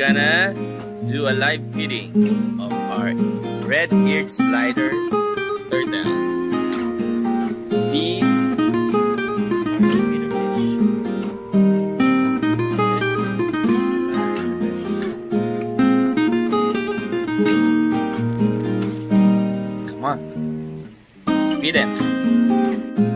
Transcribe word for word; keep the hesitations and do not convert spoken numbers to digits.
gonna do a live feeding of our red-eared slider turtle. These are the feeder fish. Come on, let's feed them.